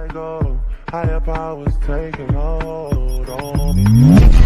I go, higher powers taking hold on me.